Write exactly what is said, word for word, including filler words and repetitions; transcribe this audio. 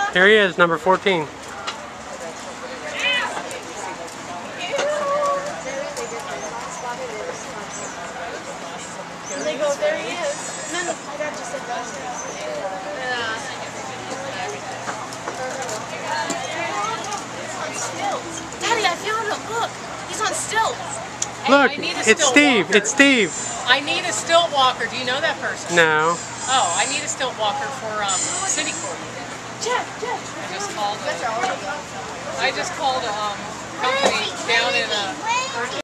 Here he is, number fourteen. And they go, there he is. No, no, my dad just said that. Daddy, I found him. Look, he's on stilts. Look, Hey, it's Steve. Walker. It's Steve. I need a stilt walker. Do you know that person? No. Oh, I need a stilt walker for um, City Court. Jeff, Jeff. I just called. A, I just called a um, company down in a.